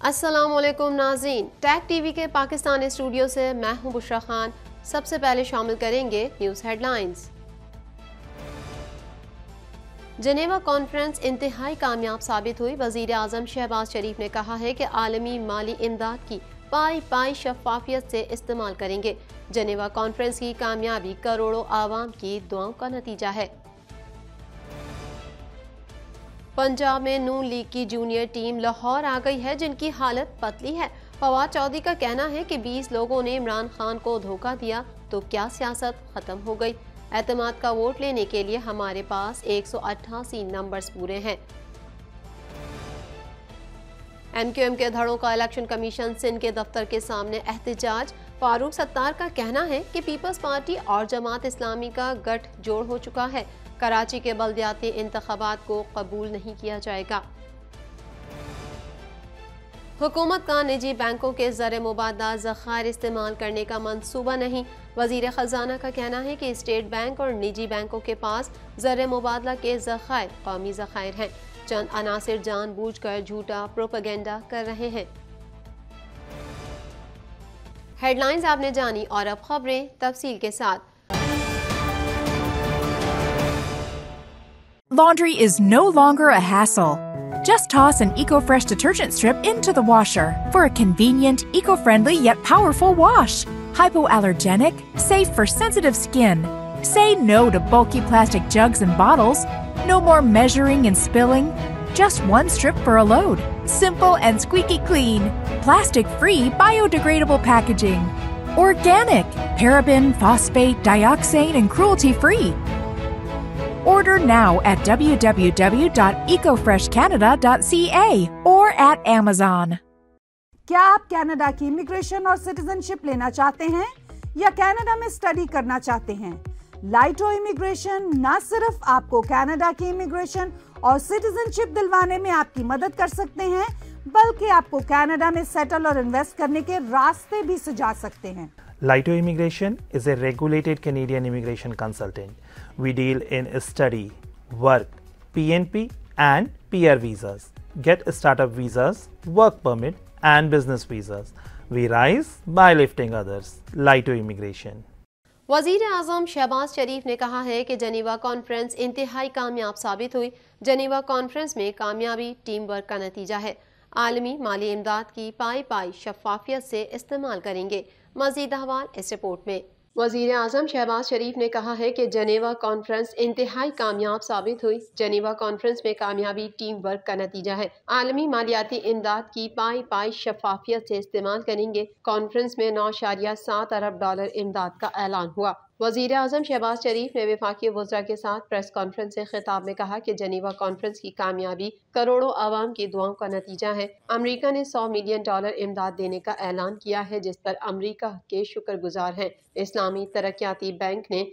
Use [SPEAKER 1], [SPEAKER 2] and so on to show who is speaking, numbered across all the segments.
[SPEAKER 1] अस्सलामुअलैकुम नाज़रीन, tag TV के पाकिस्तानी स्टूडियो से मैं हूं बुशरा खान। सबसे पहले शामिल करेंगे न्यूज़ हेडलाइंस। जनेवा कॉन्फ्रेंस इंतहाई कामयाब साबित हुई। वज़ीर आज़म शहबाज शरीफ ने कहा है कि आलमी माली इमदाद की पाई पाई शफाफियत से इस्तेमाल करेंगे। जनेवा कॉन्फ्रेंस की कामयाबी करोड़ों आवाम की दुआओं का नतीजा है। पंजाब में नून लीग की जूनियर टीम लाहौर आ गई है, जिनकी हालत पतली है। फवाद चौधरी का कहना है कि 20 लोगों ने इमरान खान को धोखा दिया तो क्या सियासत खत्म हो गई। एतमाद का वोट लेने के लिए हमारे पास 188 नंबर्स पूरे हैं। MQM के धड़ों का इलेक्शन कमीशन सिंध के दफ्तर के सामने एहतजाज। फारूक सत्तार का कहना है कि पीपल्स पार्टी और जमात इस्लामी का गठजोड़ हो चुका है। कराची के बल्दियाती इंतखाबात को कबूल नहीं किया जाएगा। हुकूमत का निजी बैंकों के ज़र मुबादला ज़खायर इस्तेमाल करने का मंसूबा नहीं। वज़ीर ख़जाना का कहना है कि स्टेट बैंक और निजी बैंकों के पास ज़र मुबादला के ज़खायर कौमी ज़खायर हैं। चंद अनासिर जानबूझकर झूठा प्रोपेगेंडा कर रहे हैं। हेडलाइंस आपने जानी और अब खबरें तफसील के साथ।
[SPEAKER 2] Laundry is no longer a hassle. Just toss an EcoFresh detergent strip into the washer for a convenient, eco-friendly yet powerful wash. Hypoallergenic, safe for sensitive skin. Say no to bulky plastic jugs and bottles. No more measuring and spilling. Just one strip for a load. Simple and squeaky clean. Plastic-free, biodegradable packaging. Organic, paraben, phosphate, dioxane, and cruelty-free. Order now at www.ecofreshcanada.ca or at Amazon.
[SPEAKER 3] क्या आप Canada की immigration और citizenship लेना चाहते हैं या Canada में study करना चाहते हैं? लाइटो इमिग्रेशन न सिर्फ आपको कनाडा की इमिग्रेशन और सिटीजनशिप दिलवाने में आपकी मदद कर सकते हैं, बल्कि आपको कनाडा में सेटल और इन्वेस्ट करने के रास्ते भी सुझा सकते हैं।
[SPEAKER 4] Laito Immigration is a regulated Canadian immigration consultant. We deal in study, work, PNP and PR visas. Get startup visas, work permit and business visas. We rise by lifting others. Laito Immigration.
[SPEAKER 1] वज़ीर आज़म शहबाज शरीफ ने कहा है कि जनीवा conference इंतहाई कामयाब साबित हुई। जनीवा conference में कामयाबी टीम वर्क का नतीजा है। आलमी माली इमदाद की पाई पाई शफाफियत से इस्तेमाल करेंगे। मज़ीद अहवाल इस रिपोर्ट में। वज़ीर आज़म शहबाज शरीफ ने कहा है कि जनेवा कॉन्फ्रेंस इंतहाई कामयाब साबित हुई। जनेवा कॉन्फ्रेंस में कामयाबी टीम वर्क का नतीजा है। आलमी मालियाती इमदाद की पाई पाई शफाफियत से इस्तेमाल करेंगे। कॉन्फ्रेंस में 9.7 अरब डॉलर इमदाद का ऐलान हुआ। वज़ीर आज़म शहबाज शरीफ ने वफाकी वज़रा के साथ प्रेस कॉन्फ्रेंस से खिताब में कहा कि जनीवा कॉन्फ्रेंस की कामयाबी करोड़ों आवाम की दुआओं का नतीजा है। अमरीका ने $100 मिलियन इमदाद देने का ऐलान किया है, जिस पर अमरीका के शुक्रगुजार हैं। इस्लामी तरक्याती बैंक ने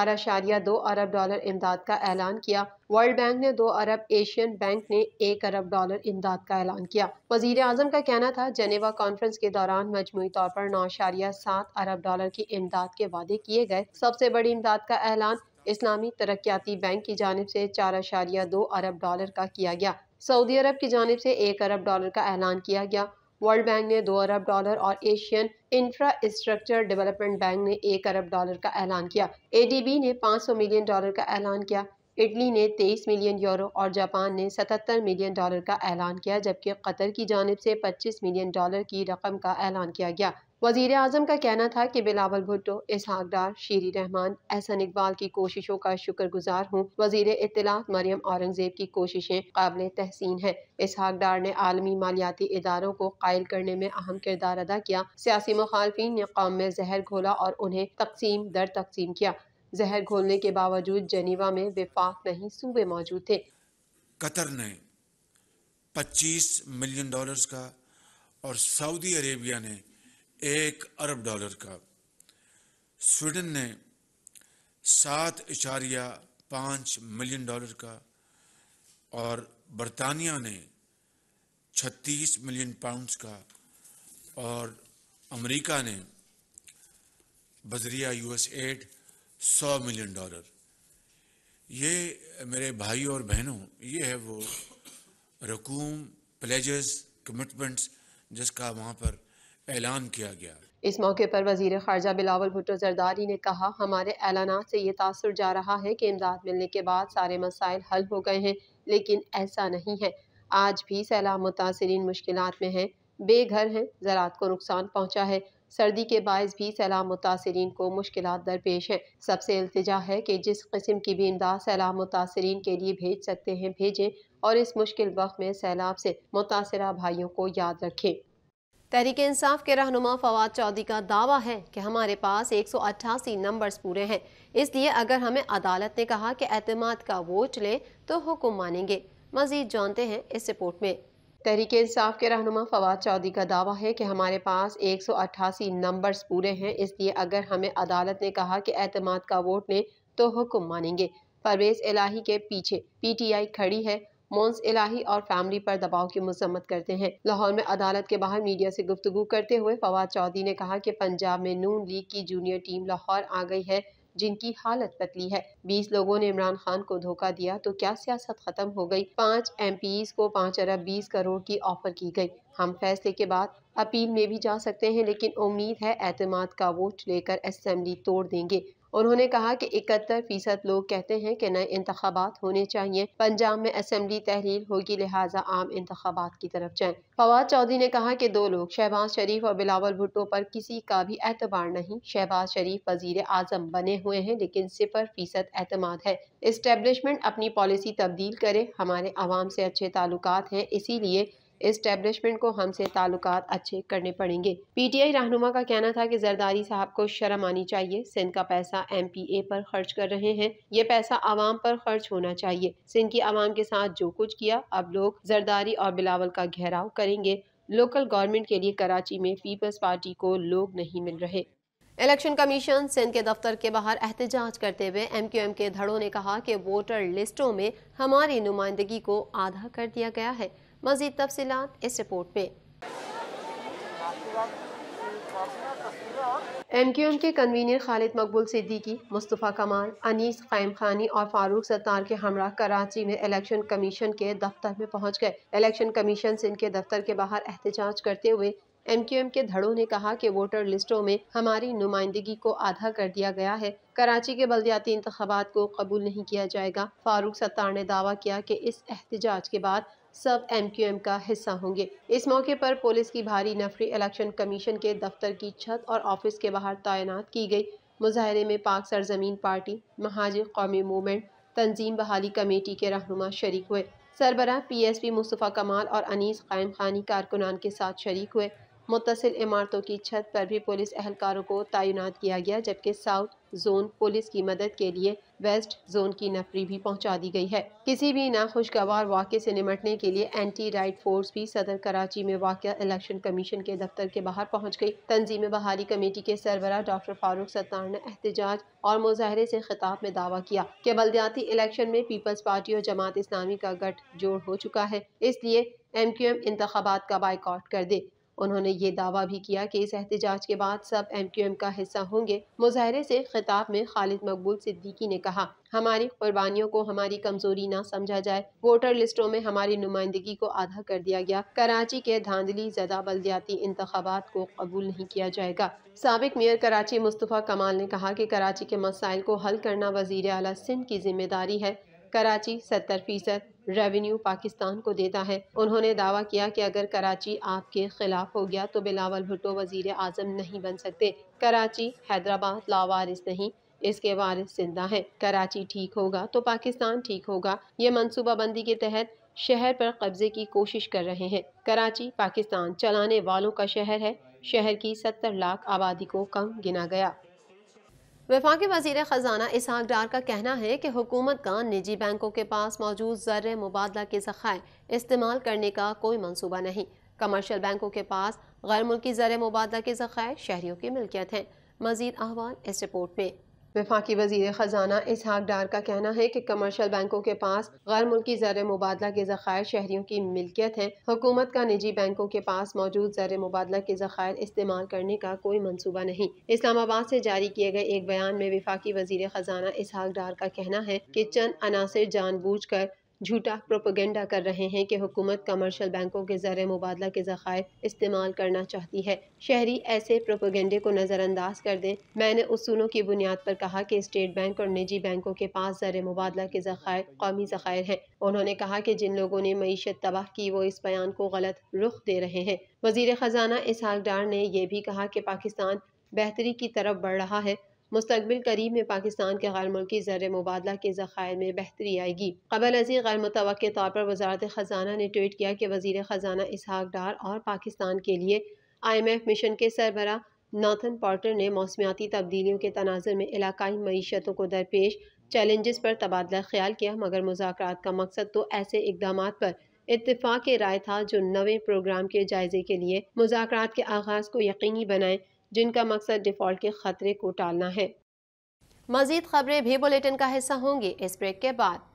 [SPEAKER 1] 4.2 अरब डॉलर इमदाद का ऐलान किया। वर्ल्ड बैंक ने 2 अरब, एशियन बैंक ने 1 अरब डॉलर इमदाद का ऐलान किया। वज़ीर आज़म का कहना था जनेवा कॉन्फ्रेंस के दौरान मजमूई तौर पर 9.7 अरब डॉलर की इमदाद के वादे किए गए। सबसे बड़ी इमदाद का ऐलान इस्लामी तरक्याती बैंक की जानिब से 4.2 अरब डॉलर का किया गया। सऊदी अरब की जानिब से 1 अरब डॉलर का ऐलान किया गया। वर्ल्ड बैंक ने 2 अरब डॉलर और एशियन इंफ्रास्ट्रक्चर डेवलपमेंट बैंक ने 1 अरब डॉलर का ऐलान किया। ADB ने $500 मिलियन का ऐलान किया। इटली ने 23 मिलियन यूरो और जापान ने 77 मिलियन डॉलर का ऐलान किया, जबकि कतर की जानिब से 25 मिलियन डॉलर की रकम का ऐलान किया गया। वज़ीर आज़म का कहना था कि बिलावल भुट्टो, इसहाक डार, शीरी रहमान, एहसन इकबाल की कोशिशों का शुक्रगुजार हूँ। वज़ीर इत्तलात मरियम औरंगज़ेब की कोशिशें काबिल तहसीन है। इसहाक डार ने आलमी मालियाती इदारों को कायल करने में अहम किरदार अदा किया। सियासी मुखालफिन ने कौम में जहर घोला और उन्हें तकसीम दर तकसीम किया। जहर घोलने के बावजूद जनीवा में विफाक नहीं सूबे मौजूद थे।
[SPEAKER 5] कतर ने $25 मिलियन का और सऊदी अरेबिया ने 1 अरब डॉलर का, स्वीडन ने 7.5 मिलियन डॉलर का और बरतानिया ने 36 मिलियन पाउंड्स का और अमेरिका ने बजरिया USAID $100 मिलियन। ये मेरे भाई और बहनों, ये है वो रकूम, प्लेजेस, कमिटमेंट्स जिसका वहाँ पर ऐलान किया गया।
[SPEAKER 1] इस मौके पर वजीर खारजा बिलावल भुट्टो जरदारी ने कहा, हमारे ऐलानात से ये तासुर जा रहा है कि इमदाद मिलने के बाद सारे मसाइल हल हो गए हैं, लेकिन ऐसा नहीं है। आज भी सैलाब मुतासिरीन मुश्किलात में हैं, बेघर हैं, ज़राअत को नुकसान पहुँचा है। सर्दी के बायस भी सैलाब मुतासिरीन को मुश्किलात दरपेश हैं। सबसे इल्तिजा है कि जिस किस्म की भी इमदाद सैलाब मुतासिरीन के लिए भेज सकते हैं भेजें, और इस मुश्किल वक्त में सैलाब से मुतासिरा भाइयों को याद रखें। तहरीक इंसाफ के रहनुमा फवाद चौधरी का दावा है कि हमारे पास 188 नंबर्स पूरे हैं, इसलिए अगर हमें अदालत ने कहा कि एतमाद का वोट ले तो हुक्म मानेंगे। मजीद जानते हैं इस रिपोर्ट में। तहरीक इंसाफ के रहनुमा फवाद चौधरी का दावा है कि हमारे पास 188 नंबर्स पूरे हैं, इसलिए अगर हमें अदालत ने कहा कि एतमाद का वोट लें तो हुक्म मानेंगे। परवेज इलाही के पीछे PTI खड़ी है। मोन्स इलाही और फैमिली पर दबाव की मजम्मत करते हैं। लाहौर में अदालत के बाहर मीडिया से गुफ्तगू करते हुए फवाद चौधरी ने कहा कि पंजाब में नून लीग की जूनियर टीम लाहौर आ गई है, जिनकी हालत पतली है। 20 लोगों ने इमरान खान को धोखा दिया तो क्या सियासत खत्म हो गई? 5 MPs को 5 अरब 20 करोड़ की ऑफर की गई। हम फैसले के बाद अपील में भी जा सकते हैं, लेकिन उम्मीद है एतमाद का वोट लेकर असेंबली तोड़ देंगे। उन्होंने कहा कि 71% लोग कहते हैं कि नए इंतखाबात होने चाहिए। पंजाब में असेंबली तहलील होगी, लिहाजा आम इंतखाबात की तरफ जाएं। फवाद चौधरी ने कहा कि 2 लोग शहबाज शरीफ और बिलावल भुट्टो पर किसी का भी एतबार नहीं। शहबाज शरीफ वजीर आजम बने हुए हैं, लेकिन 0% एतमाद है। इस्टेब्लिशमेंट अपनी पॉलिसी तब्दील करे। हमारे अवाम से अच्छे ताल्लुकात हैं, इसीलिए इस्टेब्लिशमेंट को हमसे ताल्लुकात अच्छे करने पड़ेंगे। PTI रहनुमा का कहना था कि जरदारी साहब को शर्म आनी चाहिए। सिंध का पैसा MPA पर खर्च कर रहे हैं, ये पैसा आवाम पर खर्च होना चाहिए। सिंध की आवाम के साथ जो कुछ किया, अब लोग जरदारी और बिलावल का घेराव करेंगे। लोकल गवर्नमेंट के लिए कराची में पीपल्स पार्टी को लोग नहीं मिल रहे। इलेक्शन कमीशन सिंध के दफ्तर के बाहर एहतजाज करते हुए MQM के धड़ों ने कहा कि वोटर लिस्टों में हमारी नुमाइंदगी को आधा कर दिया गया है। मजीद तफसीलात इस रिपोर्ट में। MQM के कन्वीनर खालिद मकबूल सिद्दीकी, मुस्तफ़ा कमाल, अनीस क़ाइम खानी और फारूक सत्तार के हमरा कराची में इलेक्शन कमीशन के दफ्तर में पहुंच गए। इलेक्शन कमीशन सिंध के दफ्तर के बाहर एहतजाज करते हुए MQM के धड़ों ने कहा कि वोटर लिस्टों में हमारी नुमाइंदगी को आधा कर दिया गया है। कराची के बल्दियाती इंतखाबात को कबूल नहीं किया जाएगा। फारूक सत्तार ने दावा किया कि इस एहतजाज के बाद सब MQM का हिस्सा होंगे। इस मौके पर पुलिस की भारी नफरी इलेक्शन कमीशन के दफ्तर की छत और ऑफिस के बाहर तैनात की गई। मुजाहरे में पाक सरजमीन पार्टी, महाजिर कौमी मूवमेंट, तंजीम बहाली कमेटी के रहनुमा शरीक हुए। सरबराह PSP मुस्तफ़ा कमाल और अनीस क़ाइम खानी कारकुनान के साथ शरीक हुए। मुत्तसिल इमारतों की छत पर भी पुलिस एहलकारों को तैनात किया गया, जबकि साउथ जोन पुलिस की मदद के लिए वेस्ट जोन की नफरी भी पहुंचा दी गई है। किसी भी नाखुशगवार वाक़े से निमटने के लिए एंटी राइट फोर्स भी सदर कराची में वाक़या इलेक्शन कमीशन के दफ्तर के बाहर पहुंच गई। तंजीम बहाली कमेटी के सरबराह डॉक्टर फारूक सत्तार ने एहतजाज और मुजाहरे से खिताब में दावा किया कि बल्दियाती इलेक्शन में पीपल्स पार्टी और जमात इस्लामी का गठजोड़ हो चुका है, इसलिए MQM इंतखाबात का बाइकआउट कर दे। उन्होंने ये दावा भी किया कि इस एहतजाज के बाद सब MQM का हिस्सा होंगे। मुजाहरे से खिताब में खालिद मकबूल सिद्दीकी ने कहा, हमारी कुर्बानियों को हमारी कमजोरी ना समझा जाए। वोटर लिस्टों में हमारी नुमाइंदगी को आधा कर दिया गया। कराची के धांधली ज़दा बल्दियाती इंतखाबात को कबूल नहीं किया जाएगा। साबिक मेयर कराची मुस्तफ़ा कमाल ने कहा कि कराची के मसाइल को हल करना वज़ीर आला सिंध की जिम्मेदारी है। कराची 70% रेवेन्यू पाकिस्तान को देता है। उन्होंने दावा किया कि अगर कराची आपके खिलाफ हो गया तो बिलावल भुट्टो वजीर आजम नहीं बन सकते। कराची हैदराबाद लावारिस नहीं, इसके वारिस जिंदा है। कराची ठीक होगा तो पाकिस्तान ठीक होगा। ये मनसूबाबंदी के तहत शहर पर कब्जे की कोशिश कर रहे हैं। कराची पाकिस्तान चलाने वालों का शहर है। शहर की 70 लाख आबादी को कम गिना गया। वफाकी वज़ीर ख़जाना इसहाक डार का कहना है कि हुकूमत का निजी बैंकों के पास मौजूद ज़र मुबादला के ज़खायर इस्तेमाल करने का कोई मंसूबा नहीं। कमर्शियल बैंकों के पास गैर मुल्की ज़र मुबादला के ज़खायर शहरियों की मिल्कियत हैं। मज़ीद अहवाल इस रिपोर्ट में। वफाकी वज़ीर ख़जाना इसहाक डार का कहना है कि कमर्शियल बैंकों के पास गैर मुल्की ज़र मुबादला के ज़खायर शहरियों की मिल्कियत हैं। हुकूमत का निजी बैंकों के पास मौजूद ज़र मुबादला के ज़खायर इस्तेमाल करने का कोई मंसूबा नहीं। इस्लामाबाद से जारी किए गए एक बयान में वफाकी वज़ीर ख़जाना इसहाक डार का कहना है कि चंद अनासिर जानबूझकर झूठा प्रोपेगेंडा कर रहे हैं कि हुकूमत कमर्शियल बैंकों के ज़र मुबादला के ज़खायर इस्तेमाल करना चाहती है। शहरी ऐसे प्रोपेगेंडे को नज़रअंदाज कर दें। मैंने उसूलों की बुनियाद पर कहा कि स्टेट बैंक और निजी बैंकों के पास ज़र मुबादला के ज़खायर कौमी ज़खायर हैं। उन्होंने कहा कि जिन लोगों ने मईशत तबाह की वो इस बयान को गलत रुख दे रहे हैं। वज़ीर ख़जाना इसहाक डार ने यह भी कहा कि पाकिस्तान बेहतरी की तरफ बढ़ रहा है। मुस्तकबिल करीब में पाकिस्तान के गैर मुल्की ज़र मुबादला के ज़खायर में बेहतरी आएगी। क़बल अज़ीं गैर मुतवक्के तौर पर वज़ारत ख़जाना ने ट्वीट किया कि वज़ीर ख़जाना इसहाक डार और पाकिस्तान के लिए IMF मिशन के सरबरा नॉर्थन पॉर्टर ने मौसमियाती तब्दीलियों के तनाज़ुर में इलाकाई मईशतों को दरपेश चैलेंजेस पर तबादला ख्याल किया, मगर मुज़ाकरात का मकसद तो ऐसे इक़दामात पर इत्तेफ़ाक़ राय था जो नवे प्रोग्राम के जायजे के लिए मुज़ाकरात के आगाज़ को यकीनी बनाएं, जिनका मकसद डिफ़ॉल्ट के ख़तरे को टालना है। मज़ीद खबरें भी बुलेटिन का हिस्सा होंगी इस ब्रेक के बाद।